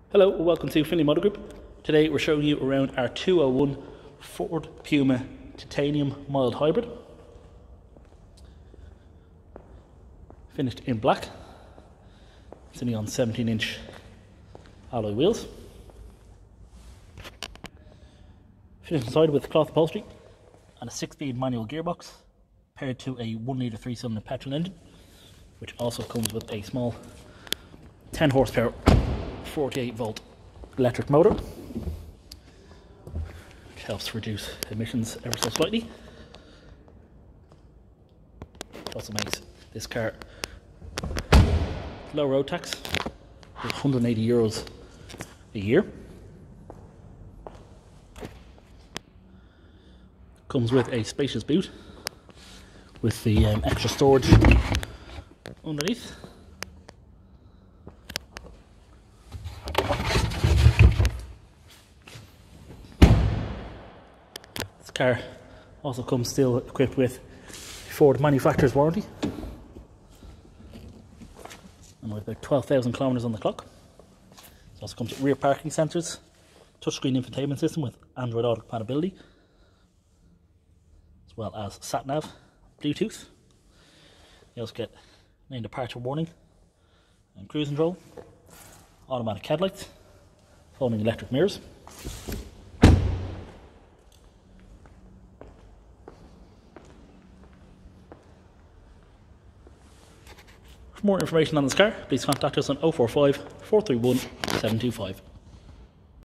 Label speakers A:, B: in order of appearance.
A: Hello, welcome to Finlay Motor Group. Today we're showing you around our 201 Ford Puma Titanium Mild Hybrid. Finished in black, sitting on 17-inch alloy wheels. Finished inside with cloth upholstery and a 6-speed manual gearbox paired to a 1 litre 3-cylinder petrol engine, which also comes with a small 10 horsepower 48 volt electric motor, which helps reduce emissions ever so slightly. It also makes this car low road tax, with €180 a year. Comes with a spacious boot with the extra storage underneath. This car also comes still equipped with Ford manufacturer's warranty and with about 12,000 kilometers on the clock. It also comes with rear parking sensors, touchscreen infotainment system with Android Auto compatibility, as well as sat-nav, Bluetooth. You also get lane departure warning and cruise control, automatic headlights, folding electric mirrors. For more information on this car, please contact us on 045 431 725.